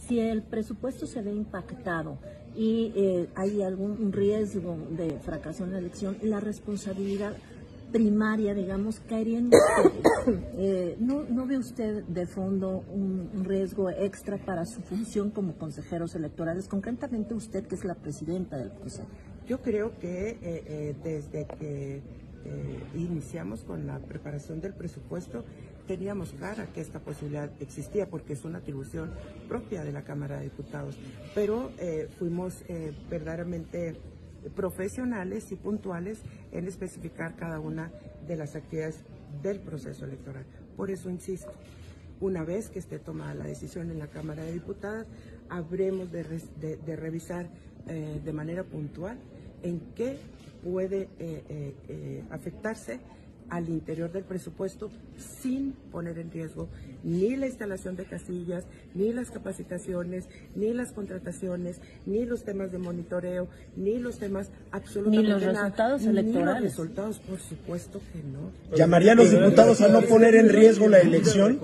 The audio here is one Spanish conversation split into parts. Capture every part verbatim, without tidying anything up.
Si el presupuesto se ve impactado y eh, hay algún riesgo de fracaso en la elección, la responsabilidad primaria, digamos, caería en ustedes. Eh, ¿no, ¿No ve usted de fondo un, un riesgo extra para su función como consejeros electorales, concretamente usted, que es la presidenta del Consejo? Yo creo que eh, eh, desde que eh, iniciamos con la preparación del presupuesto, teníamos clara que esta posibilidad existía porque es una atribución propia de la Cámara de Diputados, pero eh, fuimos eh, verdaderamente profesionales y puntuales en especificar cada una de las actividades del proceso electoral. Por eso insisto, una vez que esté tomada la decisión en la Cámara de Diputados, habremos de, de, de revisar eh, de manera puntual en qué puede eh, eh, eh, afectarse al interior del presupuesto sin poner en riesgo ni la instalación de casillas, ni las capacitaciones, ni las contrataciones, ni los temas de monitoreo, ni los temas absolutamente ni los nada, resultados electorales. Ni los resultados, por supuesto que no. ¿Llamarían los diputados a no poner en riesgo la elección?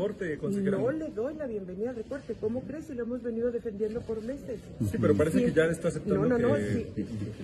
No le doy la bienvenida al recorte. ¿Cómo crees si lo hemos venido defendiendo por meses? Sí, pero parece sí. que ya está aceptando no, no, no, que, sí.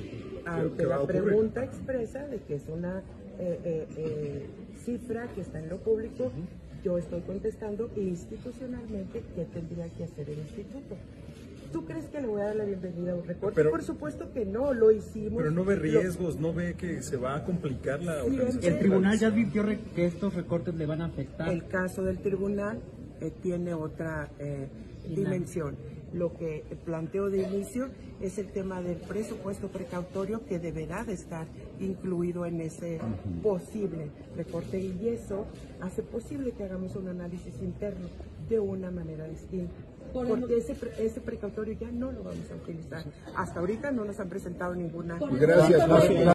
Ante que la pregunta expresa de que es una eh, eh, eh, cifra que está en lo público, yo estoy contestando institucionalmente qué tendría que hacer el instituto. ¿Tú crees que le voy a dar la bienvenida a un recorte? Pero, por supuesto que no, lo hicimos. Pero no ve riesgos, lo, no ve que se va a complicar la organización. El tribunal ya advirtió que estos recortes le van a afectar. El caso del tribunal eh, tiene otra eh, dimensión. Lo que planteo de inicio es el tema del presupuesto precautorio que deberá de estar incluido en ese posible recorte, y eso hace posible que hagamos un análisis interno de una manera distinta. Porque ese, ese precautorio ya no lo vamos a utilizar. Hasta ahorita no nos han presentado ninguna. Gracias.